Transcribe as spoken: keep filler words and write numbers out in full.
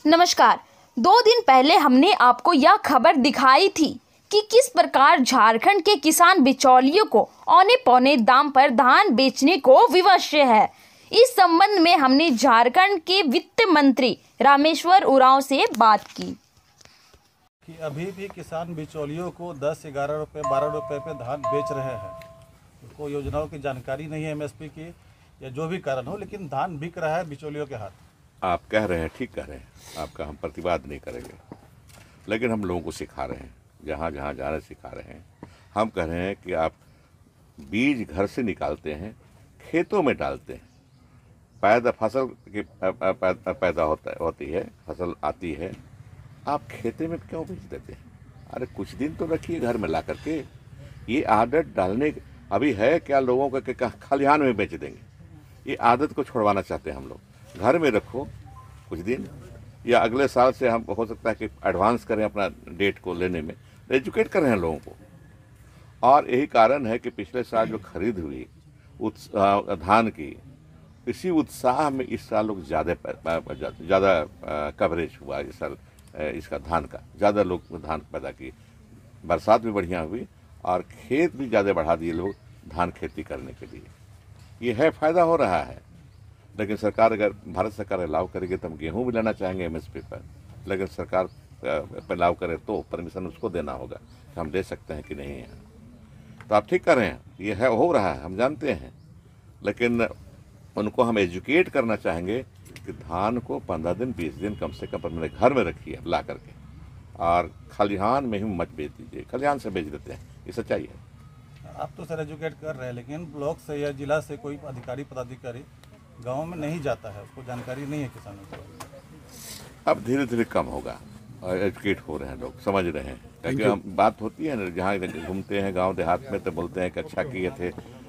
नमस्कार। दो दिन पहले हमने आपको यह खबर दिखाई थी कि किस प्रकार झारखंड के किसान बिचौलियों को औने पौने दाम पर धान बेचने को विवश है। इस संबंध में हमने झारखंड के वित्त मंत्री रामेश्वर उरांव से बात की कि अभी भी किसान बिचौलियों को दस ग्यारह रुपये बारह रुपये पे धान बेच रहे हैं। उनको योजनाओं की जानकारी नहीं है, एमएसपी की या जो भी कारण हो, लेकिन धान बिक रहा है बिचौलियों के हाथ। आप कह रहे हैं, ठीक कह रहे हैं, आपका हम प्रतिवाद नहीं करेंगे, लेकिन हम लोगों को सिखा रहे हैं, जहाँ जहाँ जाना सिखा रहे हैं। हम कह रहे हैं कि आप बीज घर से निकालते हैं, खेतों में डालते हैं, पैदा फसल की पैदा होता होती है, फसल आती है, आप खेते में क्यों बेच देते हैं? अरे कुछ दिन तो रखिए घर में ला करके। ये आदत डालने अभी है क्या लोगों को कि खलिहान में बेच देंगे, ये आदत को छुड़वाना चाहते हैं हम लोग। घर में रखो कुछ दिन, या अगले साल से हम हो सकता है कि एडवांस करें अपना डेट को लेने में, एजुकेट कर रहे हैं लोगों को। और यही कारण है कि पिछले साल जो खरीद हुई उत्साह धान की, इसी उत्साह में इस साल लोग ज़्यादा ज़्यादा कवरेज हुआ इस साल, इसका धान का ज़्यादा लोग धान पैदा किए, बरसात भी बढ़िया हुई और खेत भी ज़्यादा बढ़ा दिए लोग धान खेती करने के लिए। ये है, फ़ायदा हो रहा है। लेकिन सरकार, अगर भारत सरकार अलाउ करेगी तो हम गेहूँ भी लेना चाहेंगे एमएसपी पर, लेकिन सरकार अलाउ करे तो परमिशन उसको देना होगा कि हम ले सकते हैं कि नहीं है। तो आप ठीक कर रहे हैं, ये है, हो रहा है, हम जानते हैं, लेकिन उनको हम एजुकेट करना चाहेंगे कि धान को पंद्रह दिन बीस दिन कम से कम मेरे घर में रखिए ला करके, और खलिहान में ही मत बेच दीजिए। खलिहान से बेच देते हैं, ये सच्चाई है। आप तो सर एजुकेट कर रहे हैं, लेकिन ब्लॉक से या जिला से कोई अधिकारी पदाधिकारी गांव में नहीं जाता है, उसको जानकारी नहीं है किसानों को। अब धीरे धीरे कम होगा और एजुकेट हो रहे हैं लोग, समझ रहे हैं। क्योंकि हम बात होती है ना, जहाँ घूमते हैं गांव देहात में तो बोलते हैं कि अच्छा किए थे,